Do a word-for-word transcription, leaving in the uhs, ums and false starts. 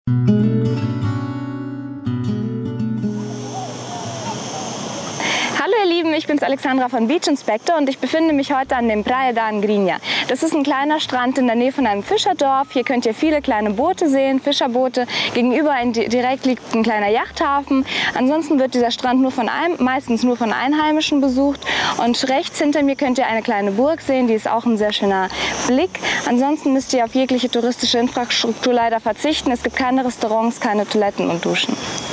Hallo ihr Lieben, ich bin's Alexandra von Beach Inspector und ich befinde mich heute an dem Praia da Angrinha. Das ist ein kleiner Strand in der Nähe von einem Fischerdorf. Hier könnt ihr viele kleine Boote sehen, Fischerboote. Gegenüber ein, direkt liegt ein kleiner Yachthafen. Ansonsten wird dieser Strand nur von einem, meistens nur von Einheimischen besucht. Und rechts hinter mir könnt ihr eine kleine Burg sehen, die ist auch ein sehr schöner Blick. Ansonsten müsst ihr auf jegliche touristische Infrastruktur leider verzichten. Es gibt keine Restaurants, keine Toiletten und Duschen.